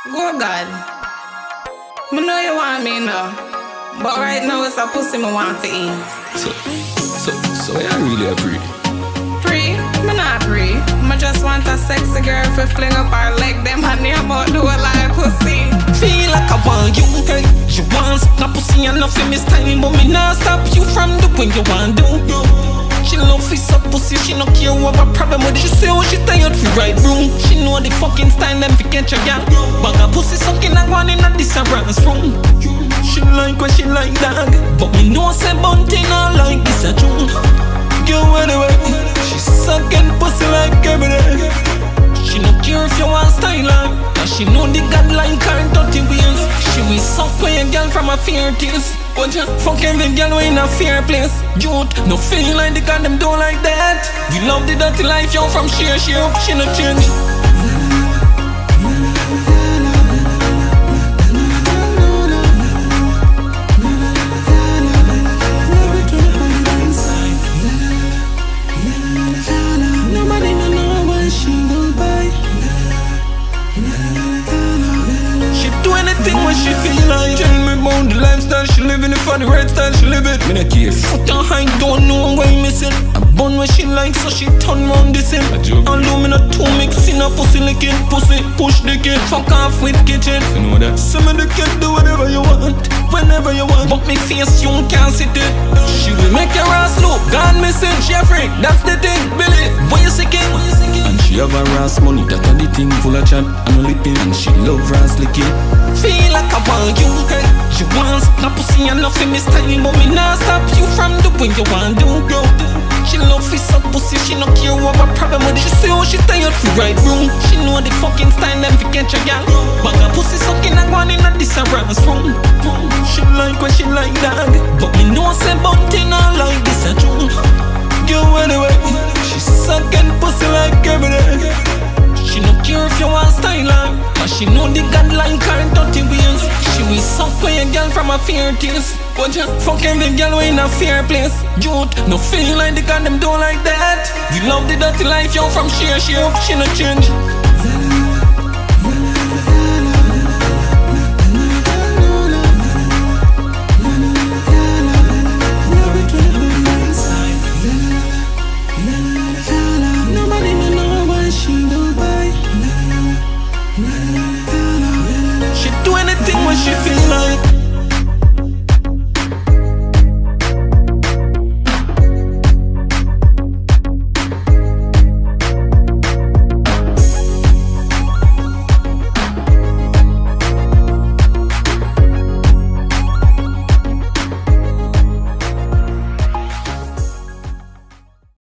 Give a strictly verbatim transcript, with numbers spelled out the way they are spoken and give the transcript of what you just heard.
Go God. I know you want me now, but right now it's a pussy me want to eat. So, so, so I really a pray. Pray? Me not pray. I just want a sexy girl to fling up her leg, them and name out do a like pussy. Feel like I want you, hey. You want some pussy and nothing miss time, but me not stop you from doing you want do. She love fi suck pussy, she no care what a problem with it. She say oh she tired fi right room. She know the fucking style them fi catch a gal. Bag a pussy sucking and one in a disarranged room. She like what she like dog, but me know say bunty not like this a true. Girl anyway, she sucking pussy like every day. She no care if you want style on, cause she know the guideline can't dirty wheels. She will suck when a girl from a fear tears. But you fuck every girl in a fair place. Youth, no feel like the god them do like that. You love the dirty life, you from share, share up, she no change. Nobody no know what she gon' buy. She do anything when she feel like. Tell me about the lifestyle she living, it for the right style she live it. Me not care. Foot and high, don't know why miss it. I bun what she like, so she turn round this him. Although me not too mixing a pussy licking, pussy push the kid, fuck off with kitchen. You know that. Some of the kid do whatever you want, whenever you want. But me face you can't sit it. She will make your ass look gone missing. Jeffrey, that's the thing. Billy, what you seeking? And she have a ass money, that's the thing full of chat and lipping. And she love ass licking. Feel like I want you, hey. She wants no pussy and nothing miss time, but me not stop you from doing you want do, girl. She love fi suck pussy, she no care what a problem with it. She say oh she tired fi right room. She know the fucking style them fi catch a gal. Bag a pussy sucking and one in a disarranged room. She like what she like dog, but me know say bunty not like this a true. Girl anyway, she sucking pussy like every day. She no care if you want style on, cause she know the guideline can't dirty wheels. She will suck when a girl from a fear tears. But you fuck every girl in a fair place. Youth, no feel like the god them do like that. You love the dirty life, you from share, share up, she no change.